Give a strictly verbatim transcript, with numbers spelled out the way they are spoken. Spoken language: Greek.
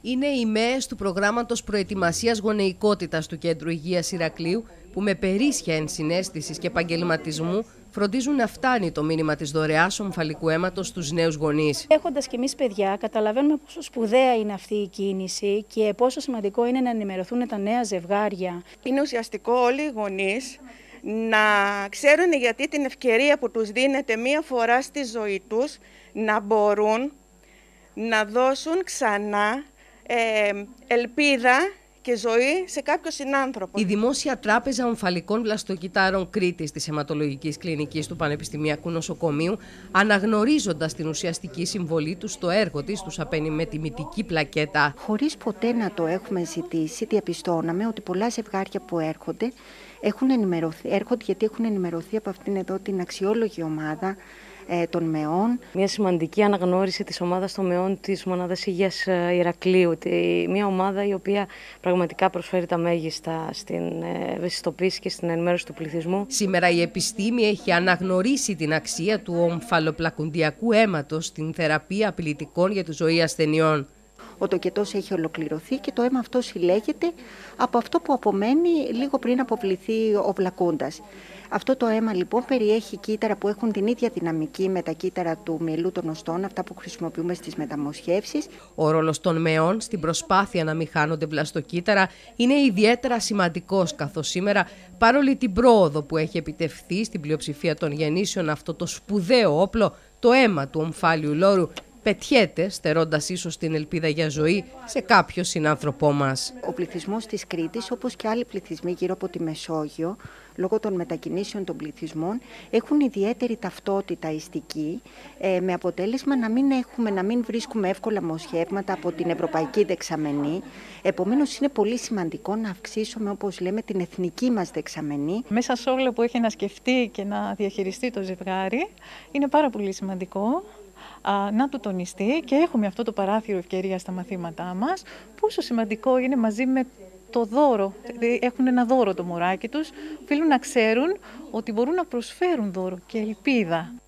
Είναι οι ΜΕΕΣ του προγράμματος προετοιμασίας γονεϊκότητας του Κέντρου Υγείας Ηρακλείου που με περίσσια ενσυναίσθησης και επαγγελματισμού φροντίζουν να φτάνει το μήνυμα της δωρεάς ομφαλικού αίματος στους νέους γονείς. Έχοντας και εμείς παιδιά, καταλαβαίνουμε πόσο σπουδαία είναι αυτή η κίνηση και πόσο σημαντικό είναι να ενημερωθούν τα νέα ζευγάρια. Είναι ουσιαστικό όλοι οι γονείς να ξέρουν γιατί την ευκαιρία που τους δίνεται μία φορά στη ζωή τους να μπορούν να δώσουν ξανά ε, ελπίδα και ζωή σε κάποιο συνάνθρωπο. Η Δημόσια Τράπεζα Ομφαλικών Βλαστοκυτάρων Κρήτης της Αιματολογικής Κλινικής του Πανεπιστημιακού Νοσοκομείου, αναγνωρίζοντας την ουσιαστική συμβολή του στο έργο της, τους απαίνει με τιμητική πλακέτα. Χωρίς ποτέ να το έχουμε ζητήσει, διαπιστώναμε ότι πολλά ζευγάρια που έρχονται, έχουν ενημερωθεί, έρχονται γιατί έχουν ενημερωθεί από αυτήν εδώ την αξιόλογη ομάδα των ΜΕΟΝ. Μια σημαντική αναγνώριση της ομάδας των ΜΕΟΝ της Μονάδας Υγείας Ηρακλείου. Μια ομάδα η οποία πραγματικά προσφέρει τα μέγιστα στην ευαισθητοποίηση και στην ενημέρωση του πληθυσμού. Σήμερα η επιστήμη έχει αναγνωρίσει την αξία του ομφαλοπλακουντιακού αίματος στην θεραπεία απειλητικών για τη ζωή ασθενειών. Ο τοκετός έχει ολοκληρωθεί και το αίμα αυτό συλλέγεται από αυτό που απομένει λίγο πριν αποβληθεί ο βλακούντας. Αυτό το αίμα λοιπόν περιέχει κύτταρα που έχουν την ίδια δυναμική με τα κύτταρα του μυελού των οστών, αυτά που χρησιμοποιούμε στις μεταμοσχεύσεις. Ο ρόλος των ΜΕΟΝ στην προσπάθεια να μην χάνονται βλαστοκύτταρα είναι ιδιαίτερα σημαντικός, καθώς σήμερα, παρόλη την πρόοδο που έχει επιτευχθεί στην πλειοψηφία των γεννήσεων, αυτό το σπουδαίο όπλο, το αίμα του ομφάλιου λόρου, πετιέται, στερώντας ίσως την ελπίδα για ζωή σε κάποιο συνάνθρωπό μας. Ο πληθυσμός της Κρήτης, όπως και άλλοι πληθυσμοί γύρω από τη Μεσόγειο, λόγω των μετακινήσεων των πληθυσμών, έχουν ιδιαίτερη ταυτότητα ιστική, ε, με αποτέλεσμα να μην, έχουμε, να μην βρίσκουμε εύκολα μοσχεύματα από την ευρωπαϊκή δεξαμενή. Επομένως, είναι πολύ σημαντικό να αυξήσουμε, όπως λέμε, την εθνική μας δεξαμενή. Μέσα σε όλο που έχει να σκεφτεί και να διαχειριστεί το ζευγάρι, είναι πάρα πολύ σημαντικό να του τονιστεί και έχουμε αυτό το παράθυρο ευκαιρία στα μαθήματά μας, πόσο σημαντικό είναι μαζί με το δώρο, έχουν ένα δώρο το μωράκι τους, οφείλουν να ξέρουν ότι μπορούν να προσφέρουν δώρο και ελπίδα.